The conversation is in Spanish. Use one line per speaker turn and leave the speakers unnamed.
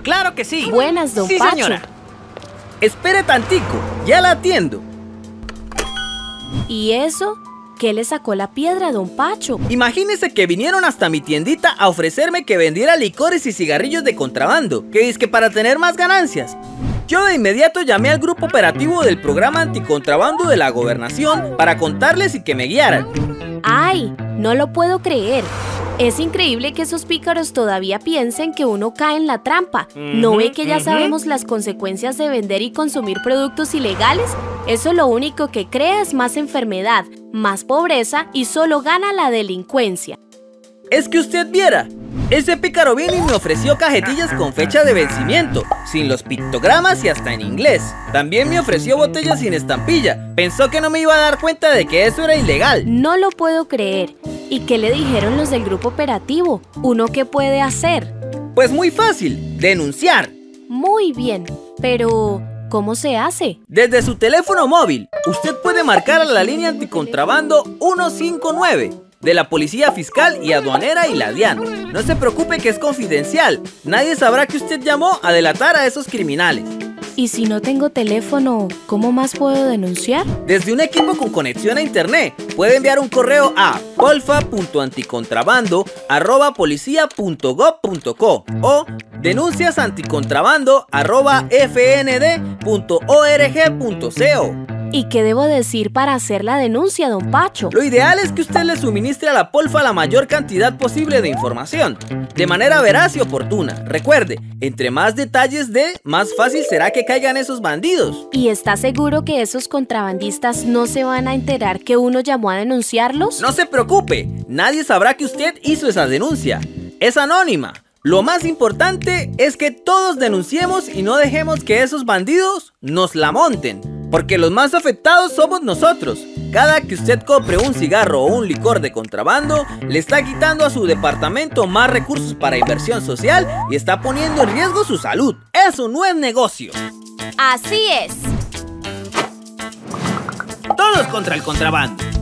¡Claro que sí!
Buenas, don
Sí,
Pacho.
señora. Espere tantico, ya la atiendo.
¿Y eso? ¿Qué le sacó la piedra a don Pacho?
Imagínese que vinieron hasta mi tiendita a ofrecerme que vendiera licores y cigarrillos de contrabando, que es que para tener más ganancias. Yo de inmediato llamé al grupo operativo del programa anticontrabando de la gobernación para contarles y que me guiaran.
¡Ay! No lo puedo creer. Es increíble que esos pícaros todavía piensen que uno cae en la trampa. ¿No ve que ya sabemos las consecuencias de vender y consumir productos ilegales? Eso lo único que crea es más enfermedad, más pobreza y solo gana la delincuencia.
Es que usted viera, ese pícaro vino y me ofreció cajetillas con fecha de vencimiento, sin los pictogramas y hasta en inglés. También me ofreció botellas sin estampilla. Pensó que no me iba a dar cuenta de que eso era ilegal.
No lo puedo creer. ¿Y qué le dijeron los del grupo operativo? ¿Uno qué puede hacer?
Pues muy fácil, denunciar.
Muy bien, pero ¿cómo se hace?
Desde su teléfono móvil, usted puede marcar a la línea anticontrabando 159 de la Policía Fiscal y Aduanera y la DIAN. No se preocupe que es confidencial. Nadie sabrá que usted llamó a delatar a esos criminales.
¿Y si no tengo teléfono, cómo más puedo denunciar?
Desde un equipo con conexión a internet, puede enviar un correo a polfa.anticontrabando@policia.gov.co o denunciasanticontrabando@fnd.org.co.
¿Y qué debo decir para hacer la denuncia, don Pacho?
Lo ideal es que usted le suministre a la Polfa la mayor cantidad posible de información, de manera veraz y oportuna. Recuerde, entre más detalles dé, más fácil será que caigan esos bandidos.
¿Y está seguro que esos contrabandistas no se van a enterar que uno llamó a denunciarlos?
No se preocupe, nadie sabrá que usted hizo esa denuncia. Es anónima. Lo más importante es que todos denunciemos y no dejemos que esos bandidos nos la monten. Porque los más afectados somos nosotros. Cada que usted compre un cigarro o un licor de contrabando, le está quitando a su departamento más recursos para inversión social y está poniendo en riesgo su salud. Eso no es negocio.
Así es.
Todos contra el contrabando.